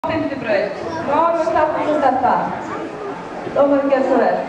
Fimmtubraut. Magnús Hafnarsson Stefna. Dómari gerði svo vel.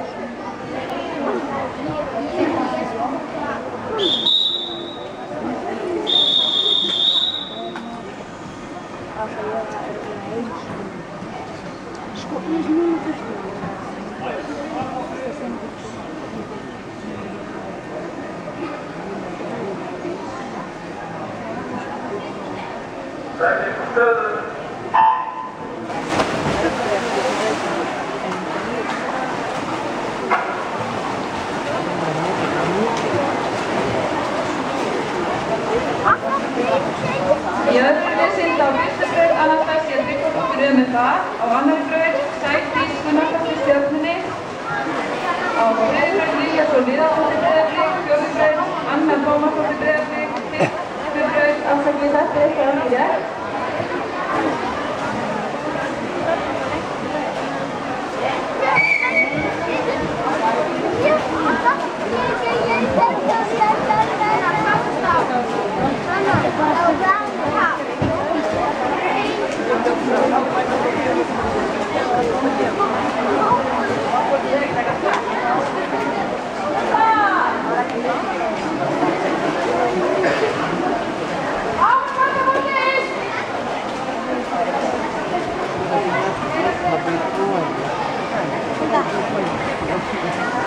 Í öðru liðsynda á Fimmtubraut Anastasía Tryggvadóttir með það, á annarri braut Sædís Gunnarsdóttir Stjörnunni, á þriðju braut Lilja Sól Viðarsdóttir Breiðablik, fjórðu braut Anna Tómasdóttir Breiðablik, fimmtu braut afsakið þetta eitthvað annað rétt. Sudah.